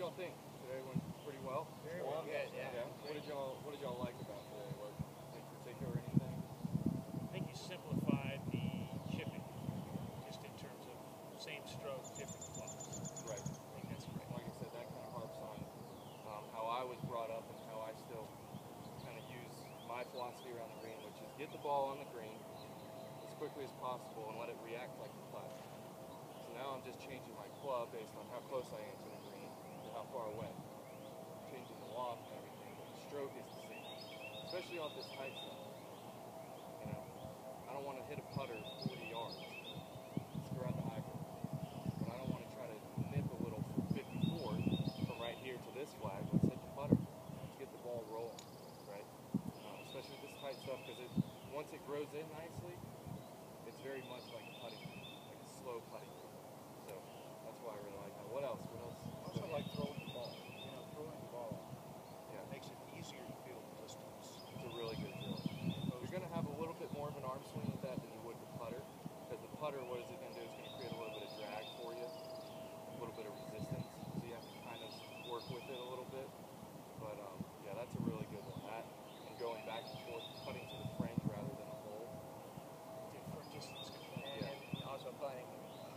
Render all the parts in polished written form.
y'all think? Today went pretty well. Very well. Good, yeah. What did y'all like about today? What in particular, anything? I think you simplified the chipping, just in terms of same stroke, different clubs. Right. I think that's great. Like I said, that kind of harps on how I was brought up and how I still kind of use my philosophy around the green, which is get the ball on the green as quickly as possible and let it react like a putt. So now I'm just changing my club based on how close I am to the green or how far away. Changing the loft and everything, but the stroke is the same, especially off this tight stuff. You know, I don't want to hit a putter 40 yards. Let's go out the hyper. But I don't want to try to nip a little from 54 from right here to this flag. Let's hit the putter. Let's get the ball rolling, right? Especially with this tight stuff, because once it grows in nicely, it's very much like putting, like a slow putting. So that's why I really like that. What else? What else? I also like throwing the ball. You know, throwing the ball Yeah, makes it easier to feel the distance. it's a really good drill. You're going to have a little bit more of an arm swing with that than you would the putter, because the putter, what is it going to do? It's going to create a little bit of drag for you, a little bit of resistance, so you have to kind of work with it a little bit. But yeah, that's a really good one. That and going back and forth, putting to the fringe rather than a hole. Different distance control. And also playing,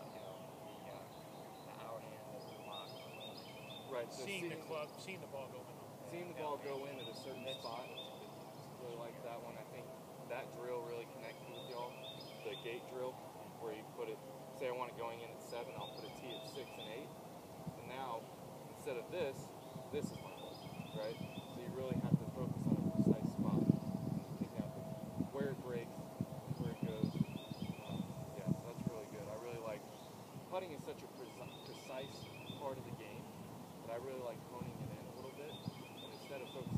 the hour hand over the lock. Right. So Seeing the club, seeing the ball go in. Seeing the ball go in at a certain spot, really like that one. I think that drill really connected with y'all. The gate drill, where you put it, say I want it going in at 7, I'll put a tee at 6 and 8. And now, instead of this is my hole, right? So you really have to focus on a precise spot. Picking out where it breaks, where it goes. Yeah, so that's really good. I really like, putting is such a precise part of the game that I really like honing it in a little bit. And instead of focusing